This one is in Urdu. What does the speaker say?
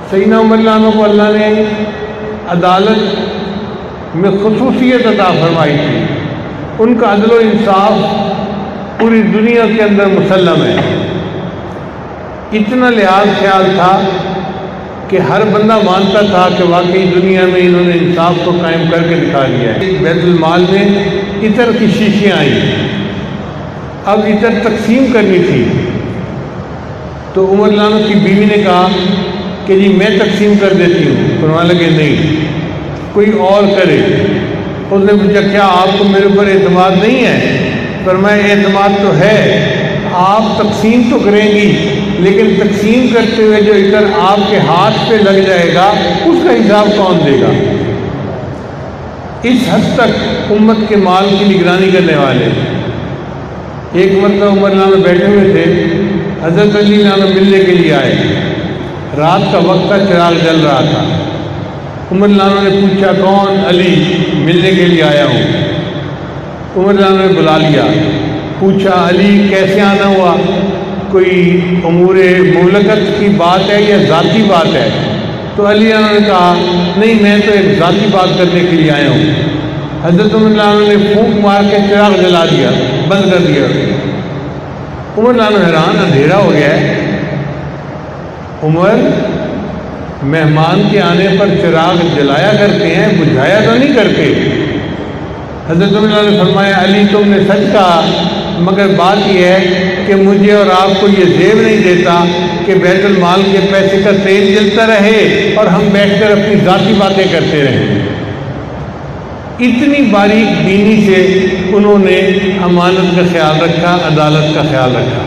سیدنا عمر رضی اللہ عنہ کو اللہ نے عدالت میں خصوصیت عطا فرمائی تھی. ان کا عدل و انصاف پوری دنیا کے اندر مسلم ہے. اتنا لحاظ خیال تھا کہ ہر بندہ مانتا تھا کہ واقعی دنیا میں انہوں نے انصاف کو قائم کر کے دکھا دیا ہے. بیت المال میں عطر کی شیشیاں آئیں. اب عطر تقسیم کرنی تھی تو عمر رضی اللہ عنہ کی بیوی نے کہا کہ جی میں تقسیم کر دیتی ہوں. فرمانے لگے نہیں، کوئی اور کرے. اس نے پوچھا کیا آپ کو میرے اوپر اعتماد نہیں ہے؟ فرمایا اعتماد تو ہے، آپ تقسیم تو کریں گی لیکن تقسیم کرتے ہوئے جو عطر آپ کے ہاتھ پہ لگ جائے گا اس کا حساب کون دے گا؟ اس حد تک امت کے مال کی نگرانی کرنے والے. ایک مرتبہ عمر رضی اللہ عنہ بیٹھے ہوئے تھے، حضرت علی رضی اللہ عنہ ملنے کے لیے آئے. رات کا وقت تھا، چراغ جل رہا تھا. عمر رضی اللہ عنہ نے پوچھا کون؟ علی، ملنے کے لیے آیا ہوں. عمر رضی اللہ عنہ نے بلا لیا. پوچھا علی کیسے آنا ہوا؟ کوئی امور مملکت کی بات ہے یا ذاتی بات ہے؟ تو علی عنہ نے کہا نہیں، میں تو ایک ذاتی بات کرنے کے لیے آیا ہوں. حضرت عمر رضی اللہ عنہ نے پھونک مار کے چراغ جلا دیا، بند کر دیا. عمر رضی اللہ عنہ حیران، اندھیرا ہو گیا ہے. عمر مہمان کے آنے پر چراغ جلایا کرتے ہیں، بجھایا تو نہیں کرتے. حضرت عمر رضی اللہ عنہ نے فرمایا علی تم نے سچ کہا، مگر بات یہ ہے کہ مجھے اور آپ کو یہ زیب نہیں دیتا کہ بیت المال کے پیسے کا تیل جلتا رہے اور ہم بیٹھ کر اپنی ذاتی باتیں کرتے رہیں. اتنی باریک بینی سے انہوں نے امانت کا خیال رکھا، عدالت کا خیال رکھا.